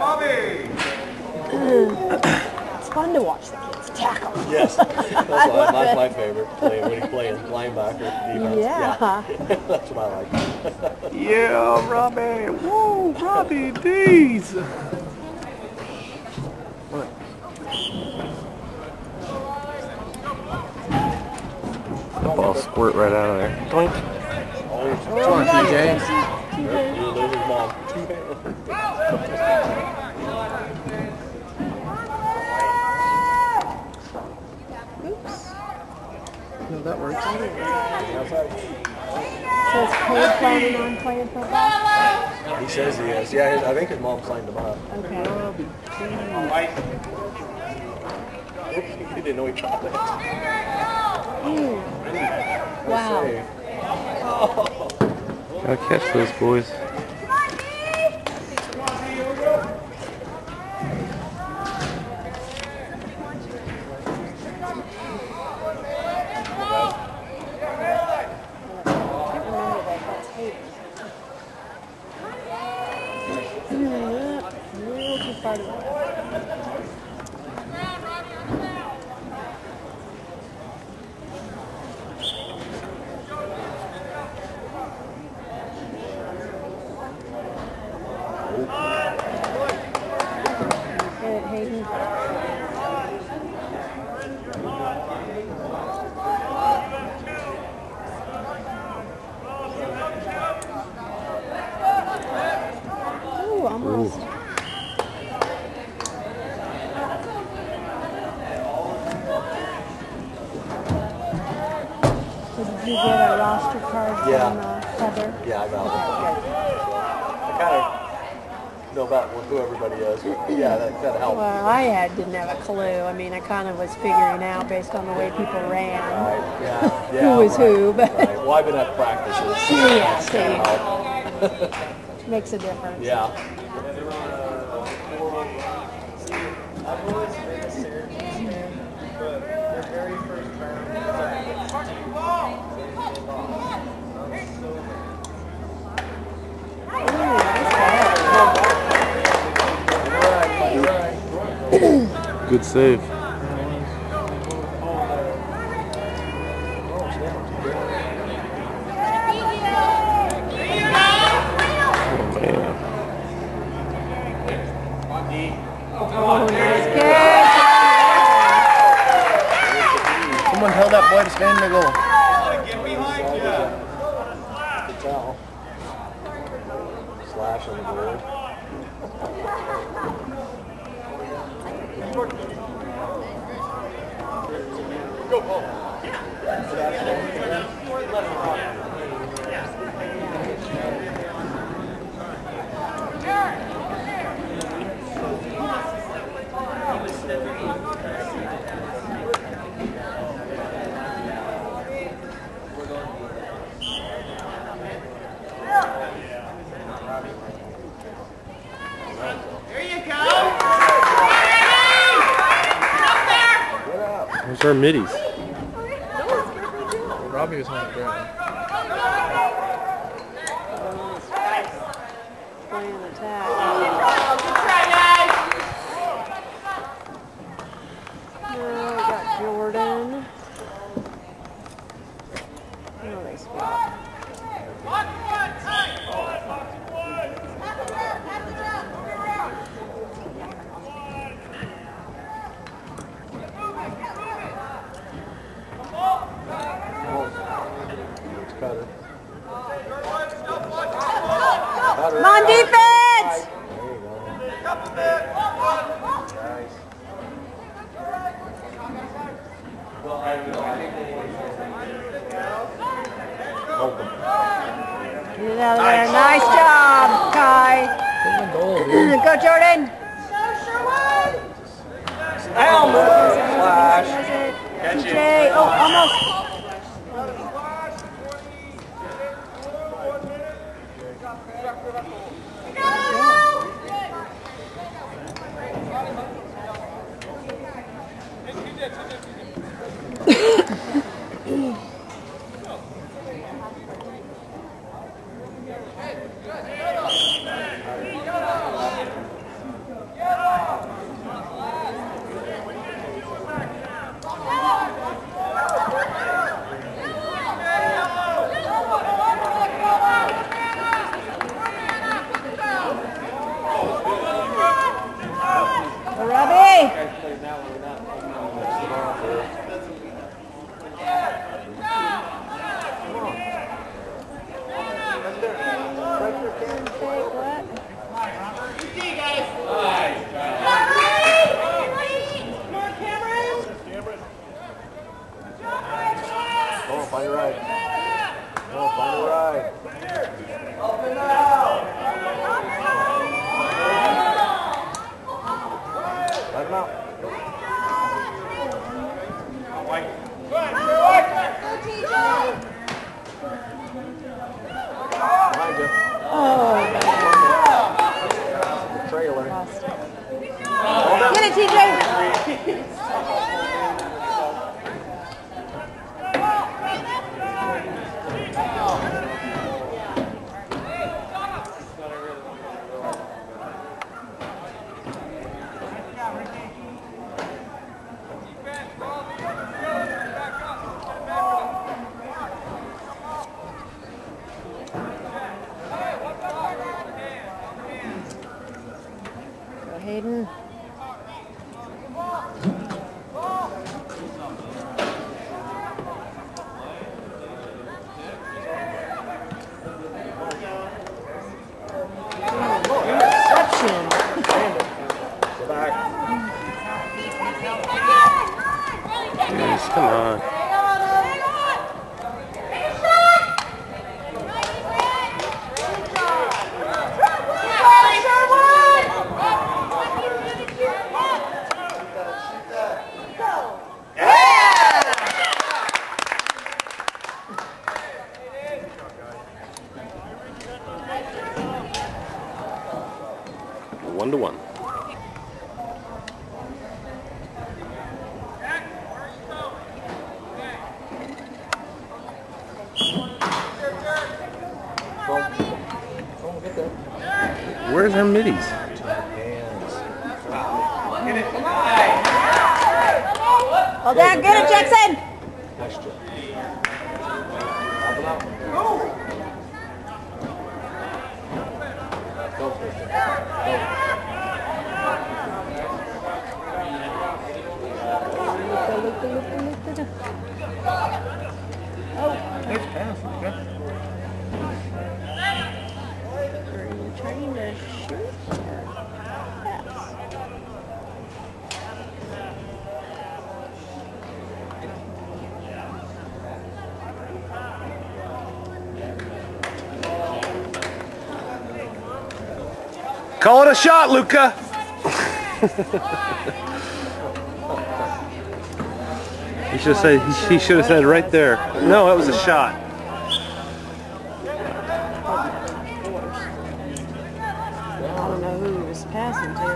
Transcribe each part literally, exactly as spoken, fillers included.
It's fun to watch the kids tackle. Yes, that's, what, that's my favorite. Play, when he's playing linebacker, defense. Yeah. yeah. That's what I like. Yeah, Robbie. Woo, Robbie D's. What? Ball squirt right out of there. Doink. Oh, Come on, T J. you're losing mom. Oops. No, that works. So is Cade planning on playing football? He says he is. Yeah, his, I think his mom signed him up. Okay. Oops, he didn't know he tried it. Ooh. Wow. Gotta catch those boys. Part of it. Good, Hayden. Ooh, almost. Ooh. Did you get a roster card Yeah. from uh, Heather? Yeah, I got it. I kind of know about who everybody is. But yeah, that kind of helped. Well, I had, didn't have a clue. I mean, I kind of was figuring out based on the way people ran Right, yeah, yeah, who was right, who, but right. Well, I've been at practices. yeah, That's kinda see, helped. makes a difference. Yeah. I've always been a Syracuse fan, but their very first round was Good save. Oh, Oh, nice catch. Someone tell that boy to stand in the goal. Get behind you. Good tell. Slash on the board. Go, Paul. Where's our middies? Robbie was on the ground. Playing attack. Now we got Jordan. Oh, they swap. Cutter. Come on, defense! There you go. Open. Get it out of there. Nice job, Kai. Go, Jordan. Helmet. Flash. T J. Oh, almost. ride. Oh, find a ride. Up and out. Let him out. White. Behind you. Oh. Trailer. Get it, T J. Go Hayden. Interception. Go back. Jeez, come on. One to one. Where's our middies? Well, there, get it, Jackson. Nice job. Go, Christian. Go. Oh. Nice pass, Luka. Are you trying to shoot or pass? Call it a shot, Luka. He should have said. He should have said right there. No, that was a shot. I don't know who he was passing to.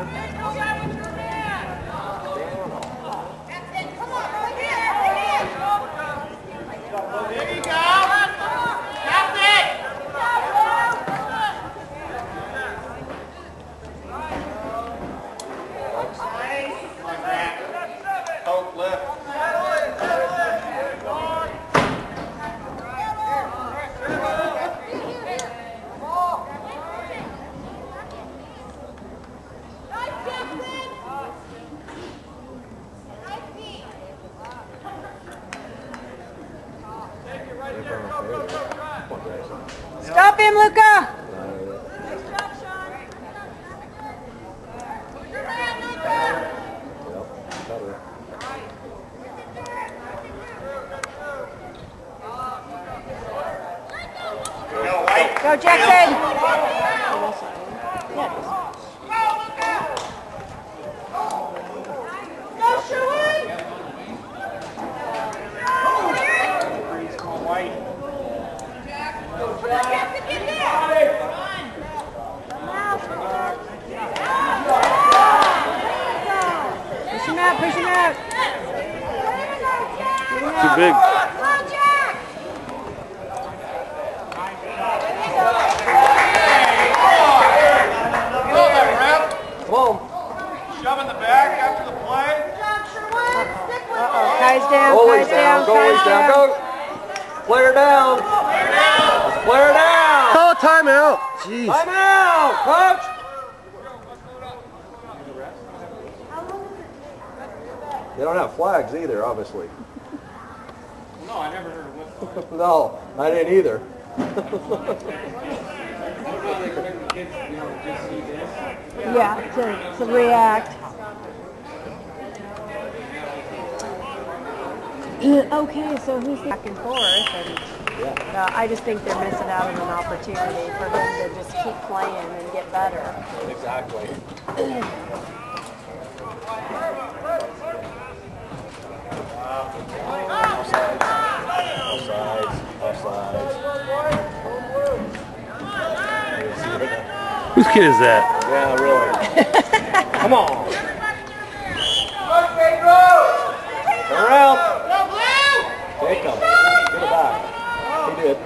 Stop him, Luka! Go, Jackson! Push him out, push him out. Too big. Shove in the back after the play. Uh-oh, Kai's down, Goalie's Kai's down, down, goalie's Kai's down, down. go! Player down! Player down! Call a timeout. Jeez. Time out, coach! They don't have flags either, obviously. No, I never heard of whistle. No, I didn't either. Yeah, to, to react. Okay, so who's the back and forth? And Uh, I just think they're missing out on an opportunity for him to just keep playing and get better. Exactly. Offsides. Offsides. Whose kid is that? Yeah, really. Come on. Turn around. Take him. Get it back. He did.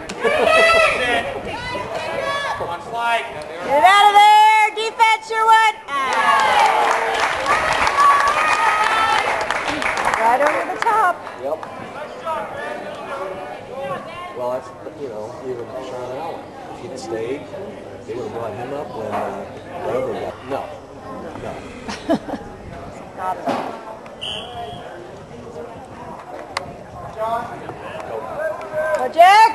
On flight. Get it out of there! Defense, Sherwood! Ah. Right over the top. Yep. Well, that's, you know, even Sean Allen. If he'd stayed, they would have brought him up when uh, Rover got. No. No. Not at all. Go, Jack!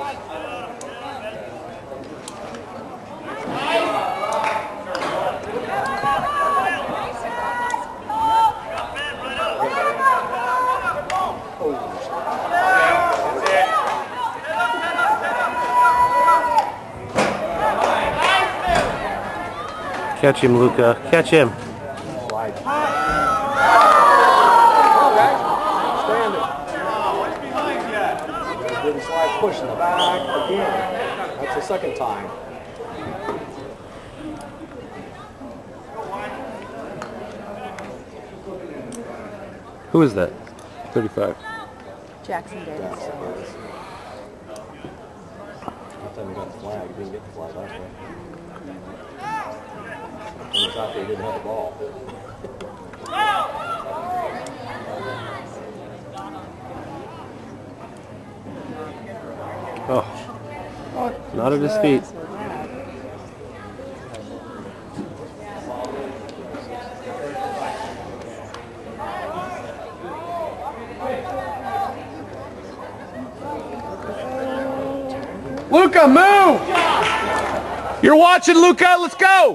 Catch him, Luca. Catch him. Slide. Come on, guys. Stand it. Didn't slide, push in the back again. That's the second time. Who is that? thirty-five. Jackson Davis. Last time we got the flag, we didn't get the flag last time. He was out there, he didn't have the ball. Oh. Not at his feet. Luca, move! You're watching, Luca. Let's go!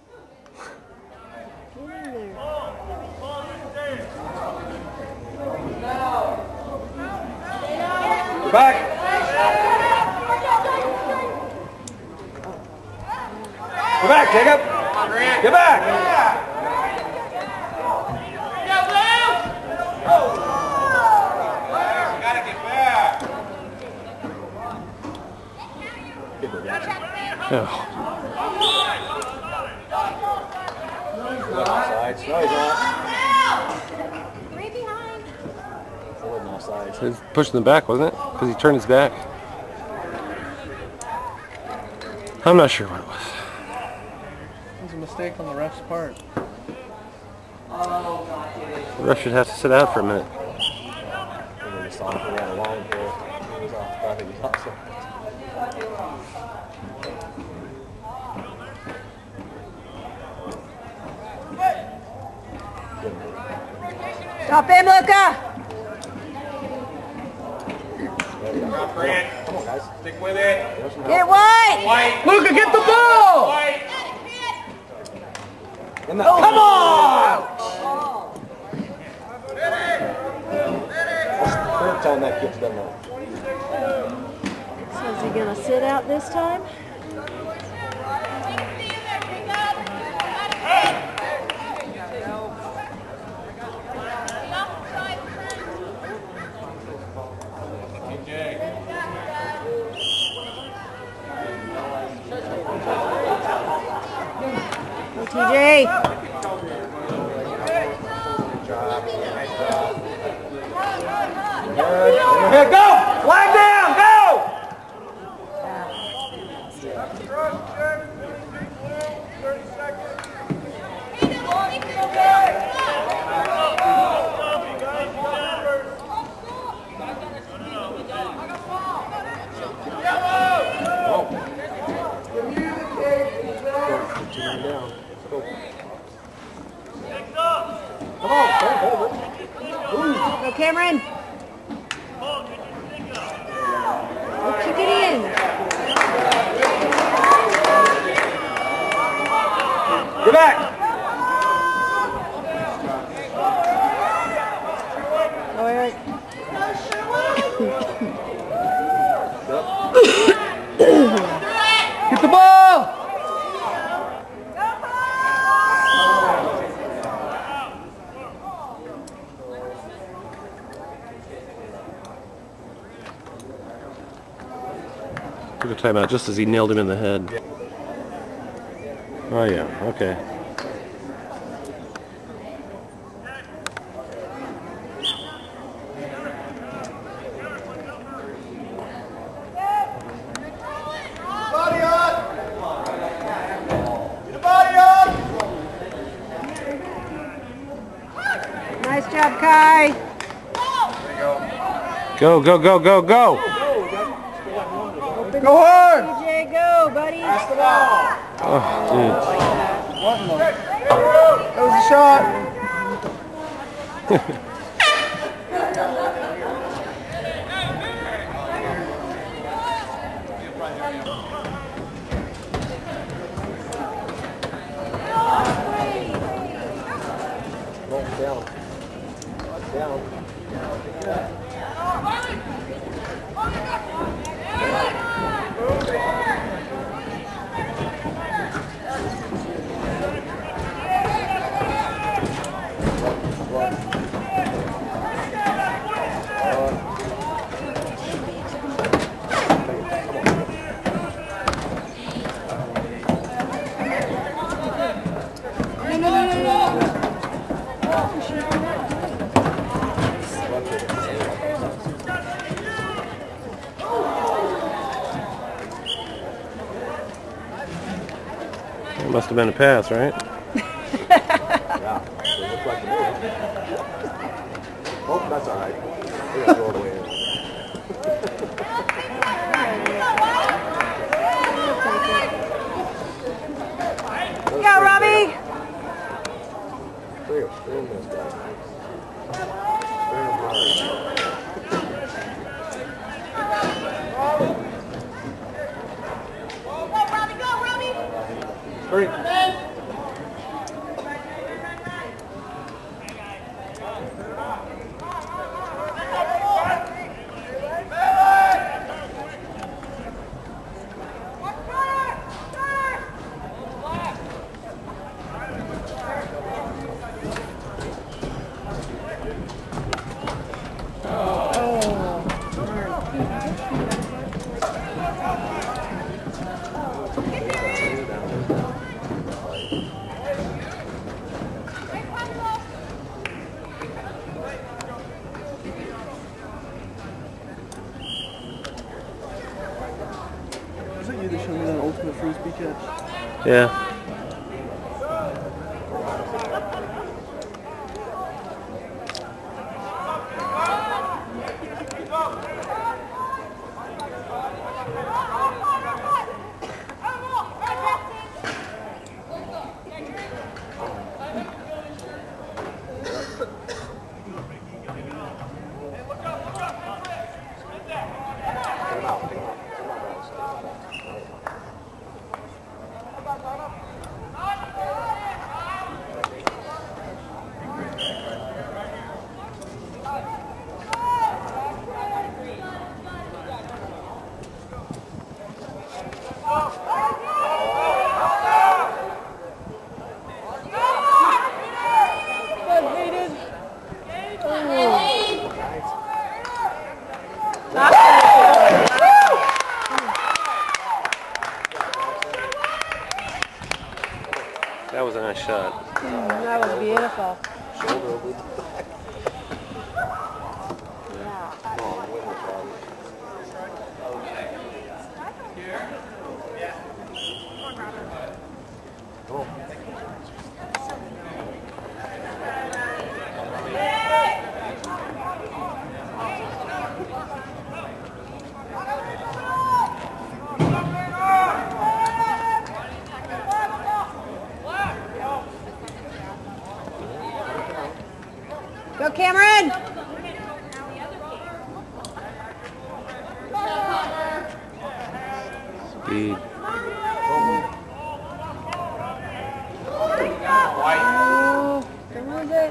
Get back! Get back, Jacob! Get back! Gotta get back. Oh. Offsides. No, he's not. It wasn't offsides. He was pushing the back, wasn't it? Because he turned his back. I'm not sure what it was. It was a mistake on the ref's part. The ref should have to sit out for a minute. And they just saw him for that long ball. He was off. I think he thought so. Stop him, Luca! Come on, guys. Stick with it. Get White! White. Luca, get the ball! White. In the, come on! That's the third time that kid's done that. So is he going to sit out this time? T J. Here, go! Flag down, go! Come on, don't hold it. Go, Cameron. Go kick it in. Get back. Go, Eric. Yep. Get the ball! Took a timeout just as he nailed him in the head. Oh yeah, okay. Body up! Get the body up! Nice job, Kai. Go, go, go, go, go! Go hard! D J, go, buddy. Oh, That was a shot. No, down. Down. It must have been a pass, right? Yeah, it looked like the move. Oh, that's all right. We're gonna throw it away. Go, Robbie. Bring him, bring him this guy. Bring him hard. Hurry. Was it you that showed me that ultimate frisbee catch? Yeah. That was a nice shot. Mm, that was beautiful. Shoulder over. Yeah. Come on, win this, Robbie. Come on. Go, Cameron. Speed. Oh, come with it.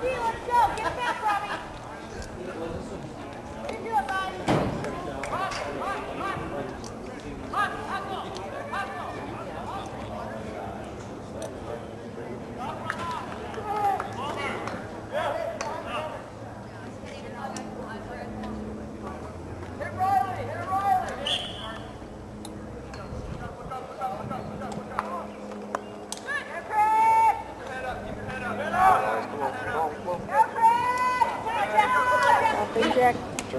Jack.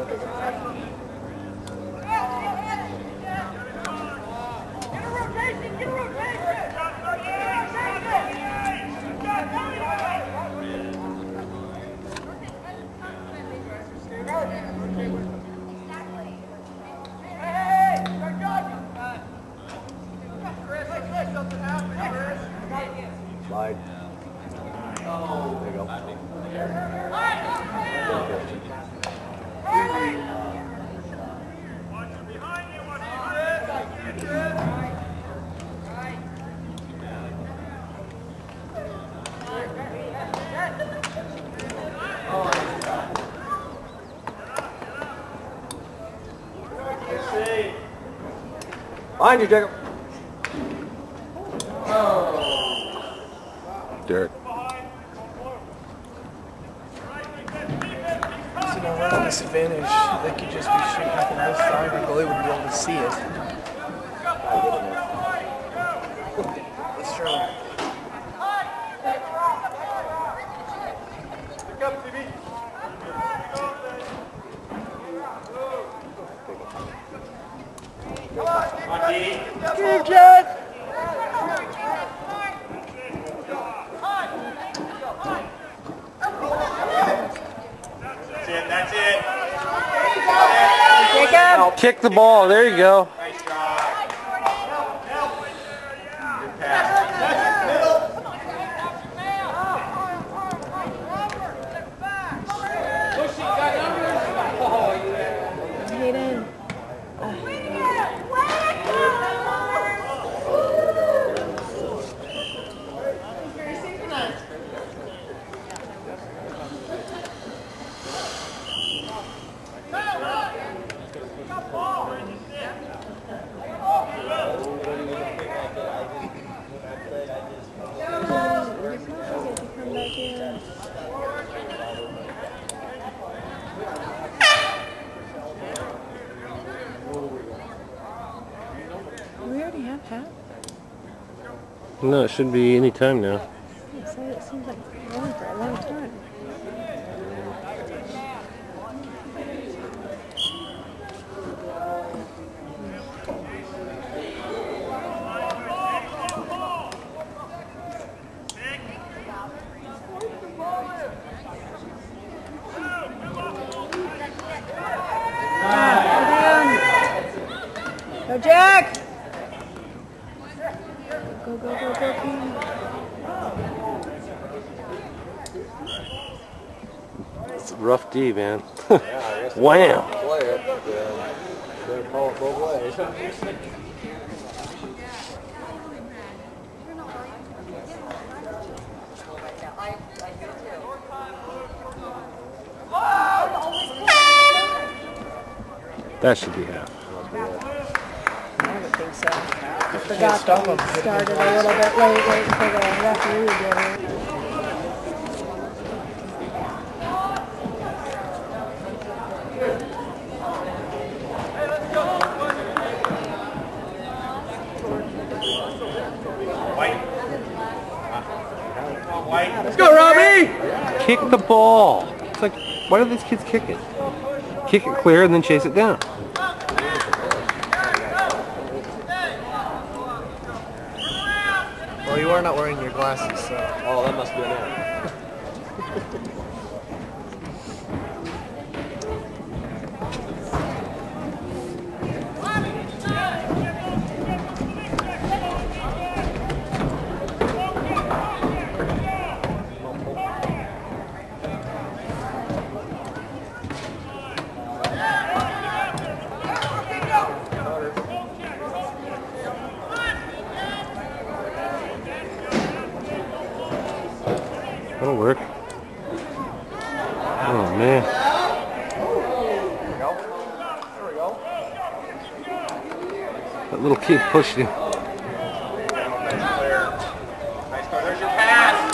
Slide. There you go. Behind you, Jacob. Derek. So now we're at a disadvantage. They could just be shooting from this side, and the goalie wouldn't be able to see it. That's true. Good, Jack. That's it. Jacob. Kick the ball. There you go. Nice job. Good pass. Hayden. We already have half. No, it should be any time now. So it seems like it's going for a long time. Go, Jack! Go, go, go, go, King. It's a rough D, man. Yeah, I guess Wham! play it, but uh, better call it both ways. That should be half. I would think so. I forgot that we started a little bit late, waiting for the referee to get here. Let's go, Robbie! Kick the ball. It's like, why do these kids kick it? Kick it clear and then chase it down. Well, you are not wearing your glasses, so. Oh, that must be an it. That'll work. man. There we go. There we go. That little kid pushed him. Nice clear. Nice clear. There's your pass.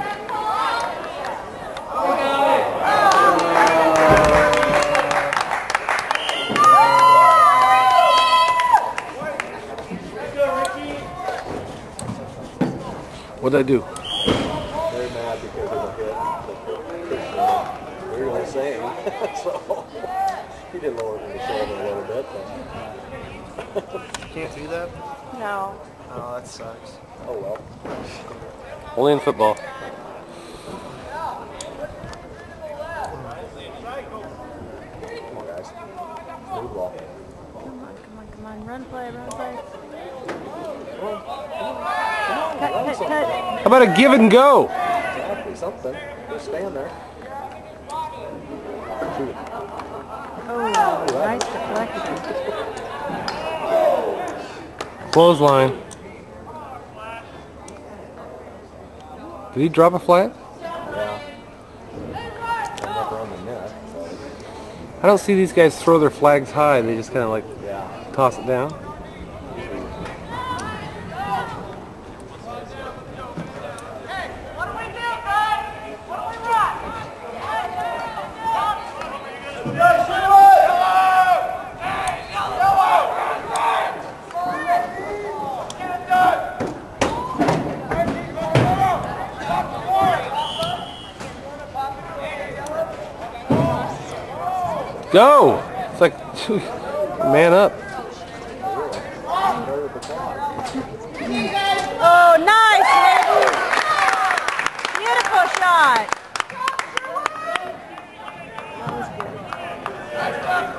What'd I do? Very mad because of the hit. We were the same. So he did lower than the shoulder a little bit. But Can't do that? No. Oh, that sucks. oh well. Only in football. Come on, guys. Smooth ball. Come on, come on, come on. Run play, run play. Come on. Cut, cut, cut. How about a give and go? Exactly. Something. Just stand there. Shoot it. Oh, nice deflection. Clothesline. Did he drop a flag? Yeah. I'm up around the net. So. I don't see these guys throw their flags high. They just kind of like Yeah. toss it down. Go! It's like, man up. Oh, nice, baby. Beautiful shot. That was good.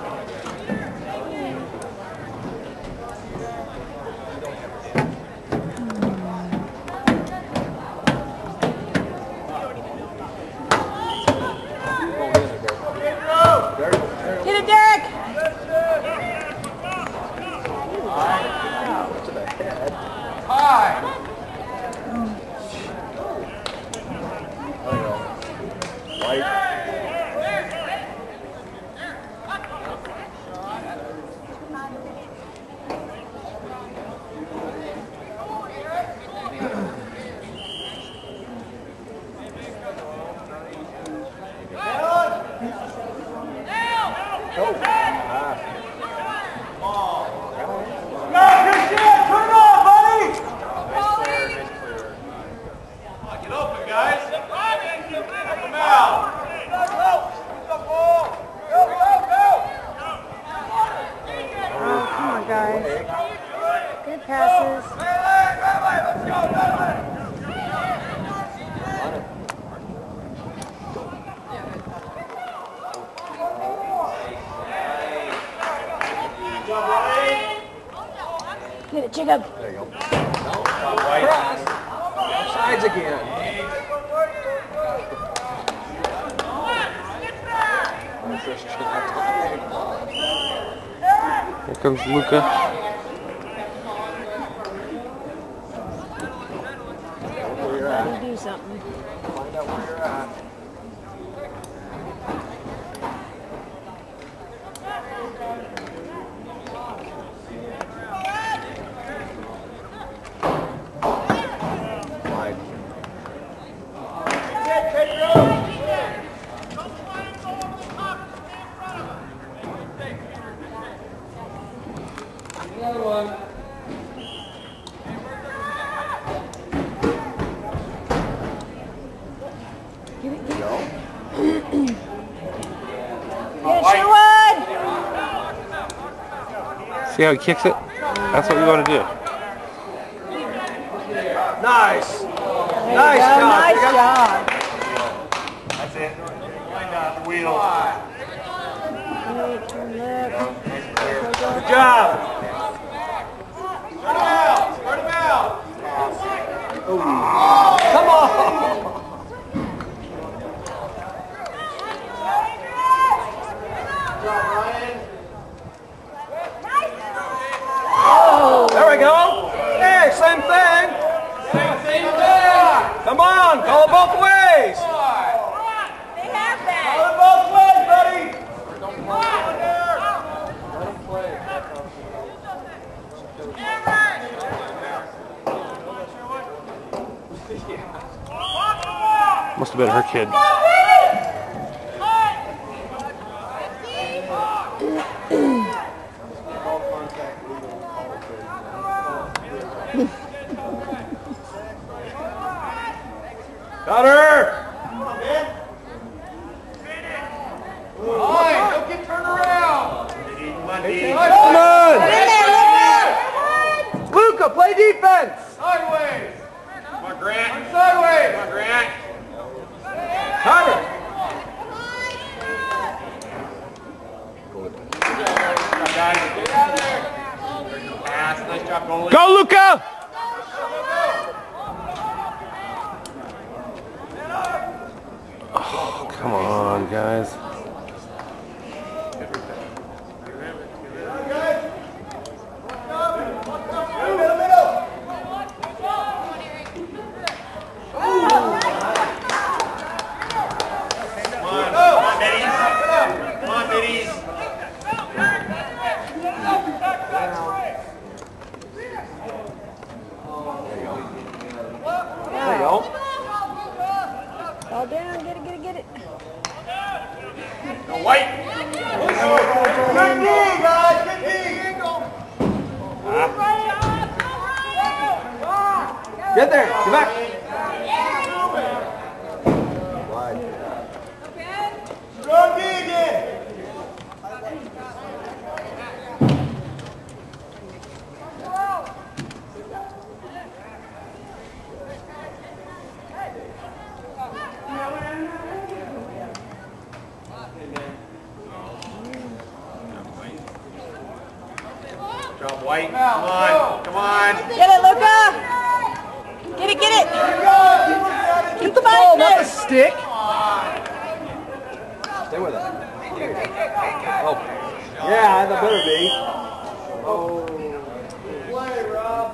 Hit it, Derek. To the head. High. There you go. White. Oh. Ah. Get open, guys. Help them out. Oh, come on, guys. Good passes. Get it, Jacob. There you go. No. Cross. Sides again. Here comes Luca. Where you're at. You do something. Find out where you're at. Wide. Another one. Get it, get it. Go. Get it, Sherwood. See how he kicks it? That's what we want to do. Nice. There Nice you go. job. Nice Jacob. job. That's it. Wind out the wheel. Hey, turn left. Good job. Start him out. Start him out. Come on. There we go. Hey, same thing. Come on, call it both ways. They have that. Must have been her kid. Got her! Line, don't get turned around! Come on, D. Come on! Luca, play defense! Sideways! Come on, Grant. Sideways! Come on, Grant. Carter! Guys, get out of there! Pass, nice job, goalie. Go, Luca! Oh, come on, guys. There you go. Fall down, get it, get it, get it. Go White! Good knee, guys! Good knee! Get there! Get back! Wide. Strong knee again! Job White, come on, come on. Get it, Luca! Get it, get it! Keep the ball, not the stick! Stay with it. Oh. Yeah, that better be. Oh. Play, Rob.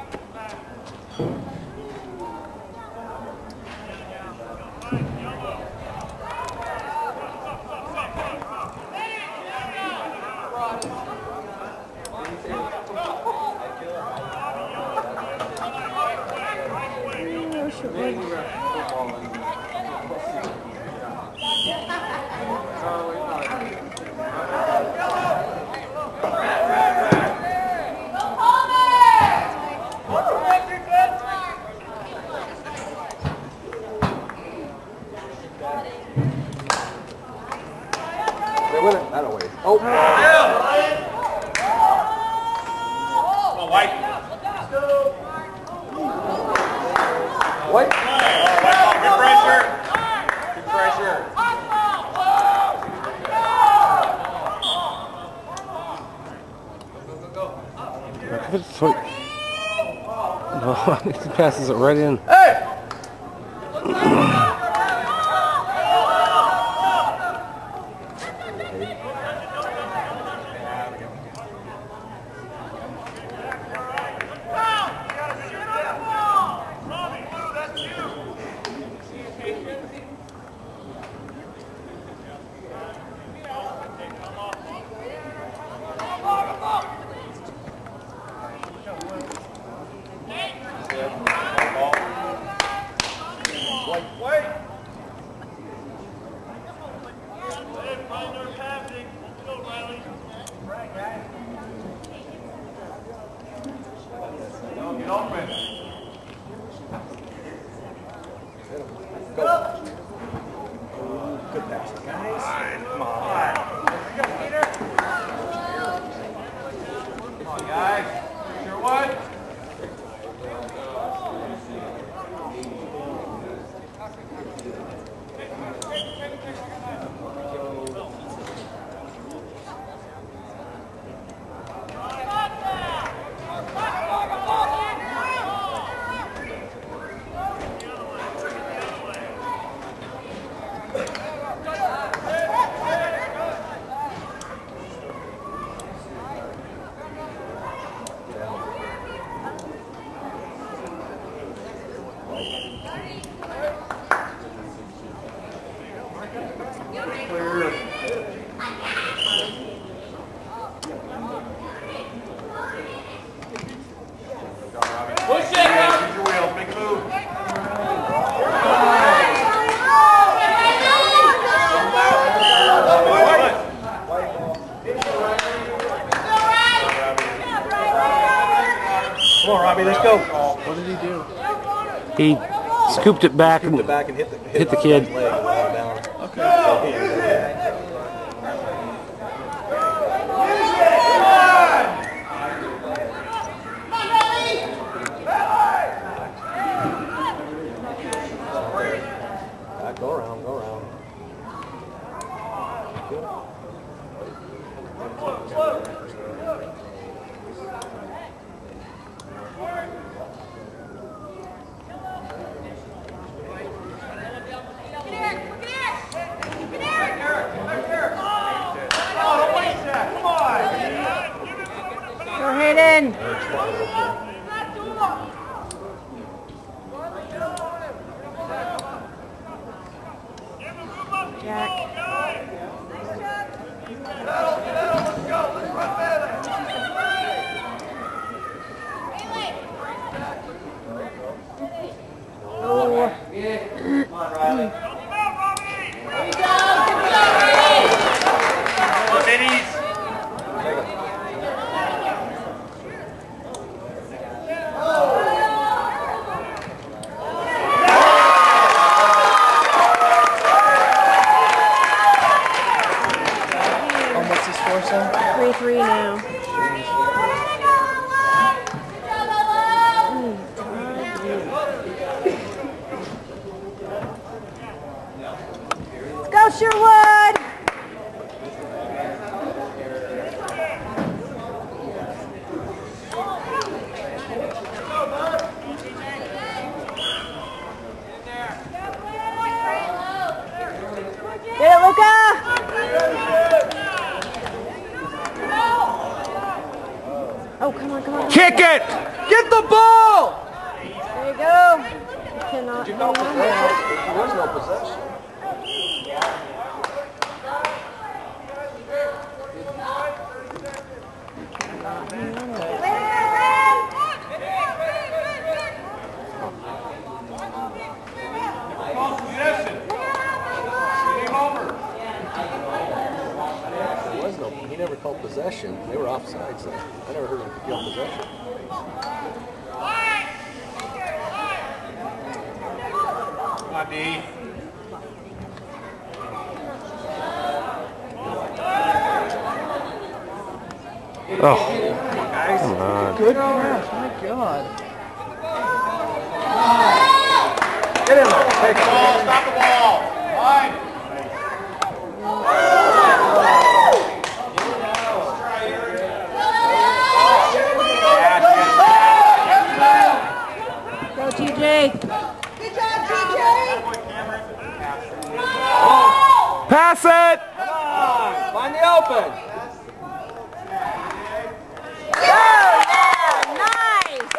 Stay with it. That'll wait. Oh. Come on, White. White. Good pressure. Good pressure. Sweet. No, he passes it right in. Hey! Good pass, guys. Come on. Come on, guys. Sure what? Push it! Use your wheels, make a move. He scooped it back Scooped and it back and hit the, hit hit the the kid. leg and went down. Back, go around, go around. Good. Go Hayden. Jack. Oh. What's the score, son? three three now. Let's go, Sherwood! Get it, Luca! Oh, come on, come on. Kick it! Get the ball! There you go. You cannot Did you hang know on there. there was no possession? There was no, he never called possession. They were offsides. So I never heard him yell possession. Come on, D. Oh, come on. Good pass, my God. Get in there. Take it. Ball, stop the ball. Line. Go, T J. Pass it! Find the open. Oh, yeah, nice.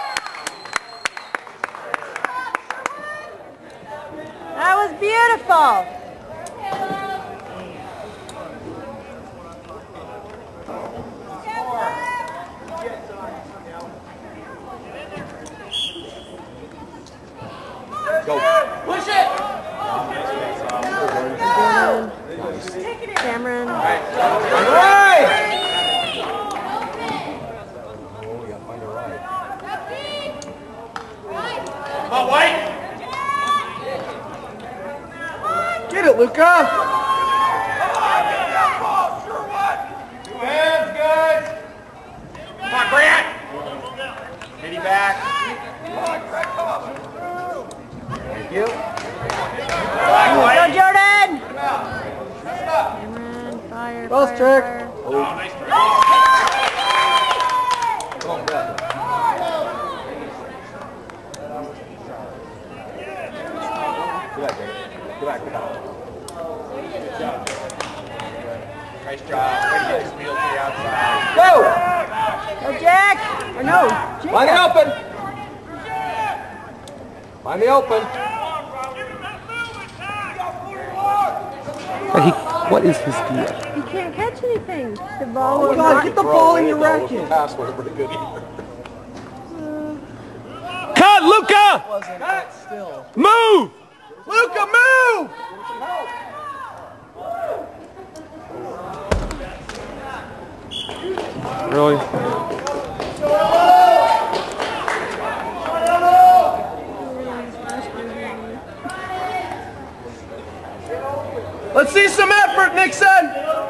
That was beautiful. Go. Push it. Cameron. Right. Oh, you gotta find a right. Come on, White. Get it, Luca! Two hands, good. Come on, Grant. Kitty back. Thank you. Go, Jordan. Cameron, fire, Ball's fire, trick. fire. Oh, nice try. Come on, Brett. Go back, Greg. Go back, go back. Nice job. Way to get this wheel to the outside. Go! Go, Jack. Or no, Jacob. Find the open! Find the open! He, what is his deal? You can't catch anything. The ball Oh, was God, not. get the ball in your The racket. pass wasn't pretty good either. Cut, Luca! Wasn't, but still. Move! Luca, move! Really? Let's see some effort, Nixon!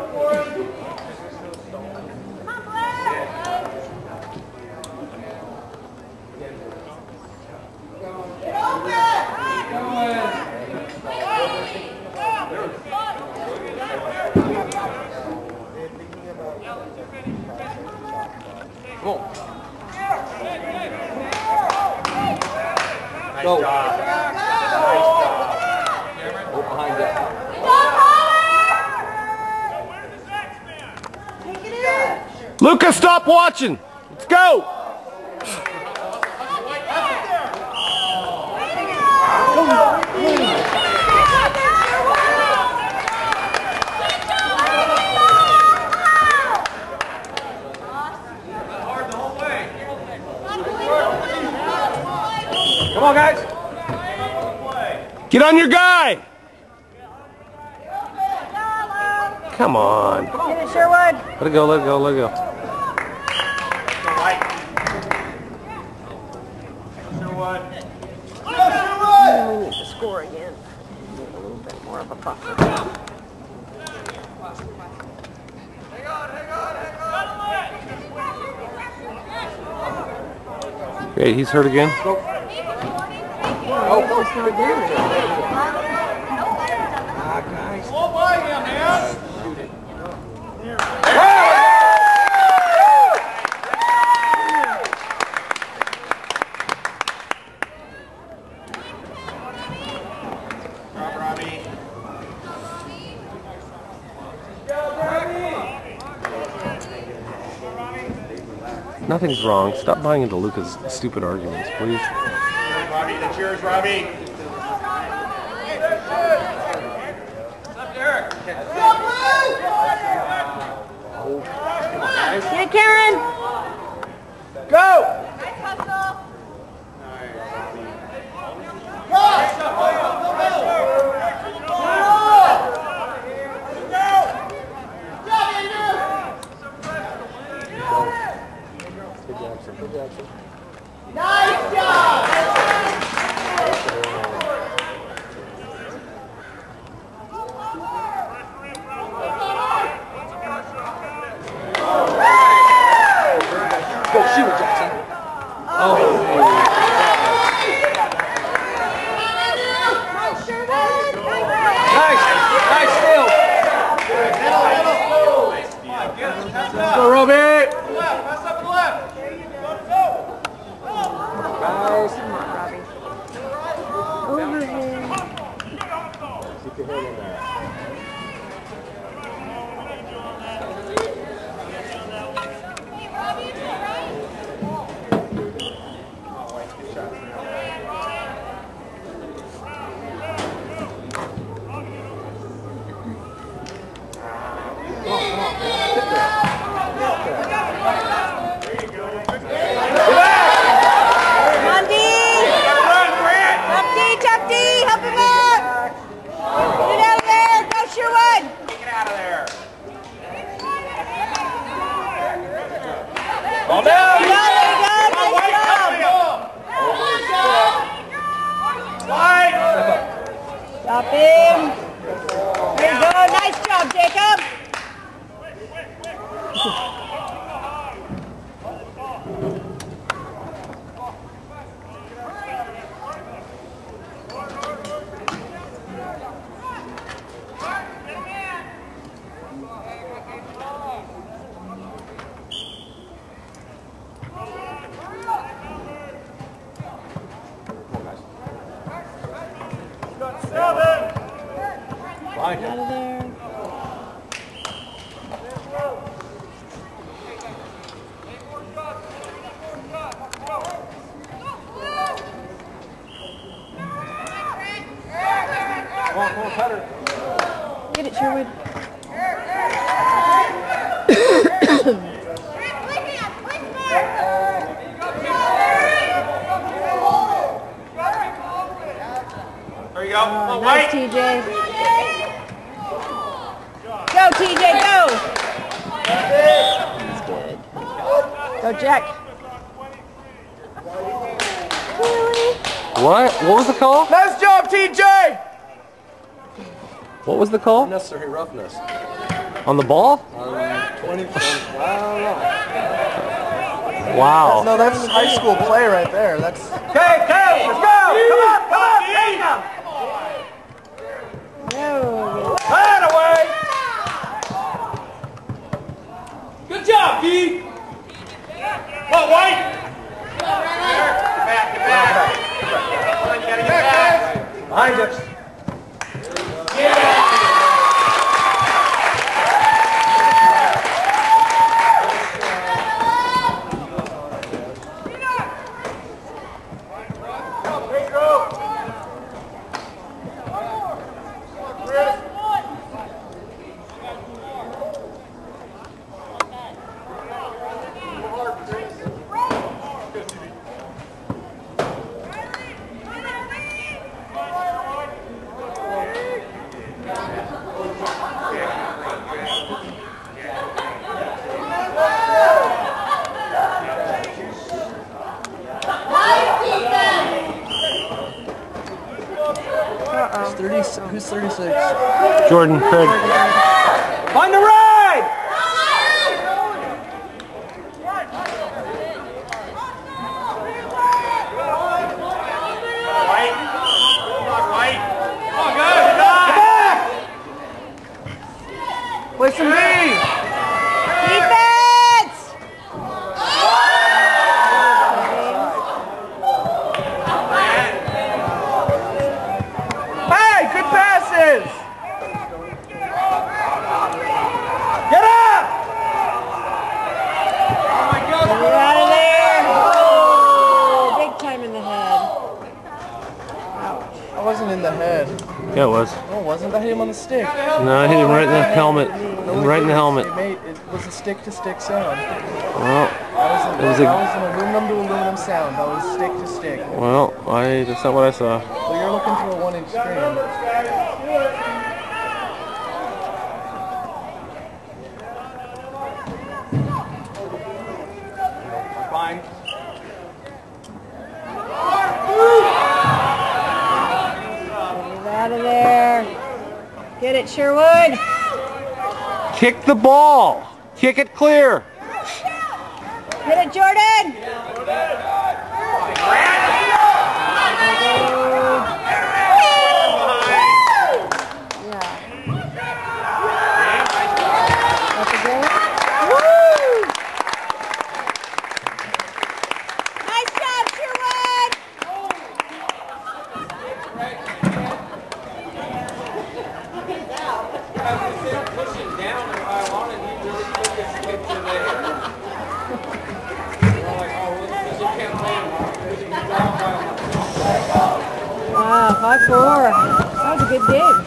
Come on. Nice Go. job. Nice job. Go behind that. Lucas, stop watching. Let's go. Come on, guys. Get on your guy. Come on. Get it, Sherwood. Let it go, let it go, let it go. Sherwood. We need to score again. Need a little bit more of a buffer. Great, he's hurt again. Oh, it's not down there. Ah, guys. Go by him, man. Job, Robbie. Nothing's wrong. Stop buying into Luca's stupid arguments, please. Robbie, that's yours, Robbie. What's up, Derek? Get it, Karen. Go! Good Jackson. Good Jackson. Nice job! Go shoot it, Jackson. Oh. Nice. Nice steal. Go, Robbie. Left, pass up to left. Guys. Come on, Robbie. Overhead. Keep your head in there. Come on, D. Up D, top D. Help him out. Get it out of there. Go, Sherwood. Get out of there. Ball down. There you go. Come on, Nice job. White, White. Stop him. There you go. Nice job, Jacob. Fine. Out of there. Come on, come on, Cutter. Get it, Sherwood. There you go. Come on, Nice, White. T J. Go, T J, go. That's good. Go, Jack. What? What was the call? Nice job, T J. What was the call? Unnecessary roughness. On the ball? On twenty, I don't know. Wow. No, that's high school play right there. That's. Okay, okay, let's go! Come on, come on, take him! No. Right away! Good job, Pete! Come on, White! Get back, get back! Come on, you gotta get back! Behind us. Uh-oh. thirty, who's thirty-six? Jordan, Craig. Find the ride! White. Come on, White. Oh, good. Back! Play some D! Defense! Hey, good passes! Get up! Get out of there! Oh, big time in the head. I wasn't in the head. Yeah, it was. No, it wasn't. I hit him on the stick. No, I hit him right in the helmet. Right in the helmet. It, made, it was a stick-to-stick sound. Well, That was, a, It was a- that was an aluminum to aluminum sound. That was stick-to-stick. well, I that's not what I saw. Well, you're looking for a one-inch screen. Fine. Get out of there. Get it, Sherwood. Kick the ball. Kick it clear. Get it, Jordan. Yeah. That's a goal. Woo! Nice job, Sherwood. Pushing down if I wanted, you really took a skip to there. Like, oh, because you can't play him. Wow, five four. That was a good game.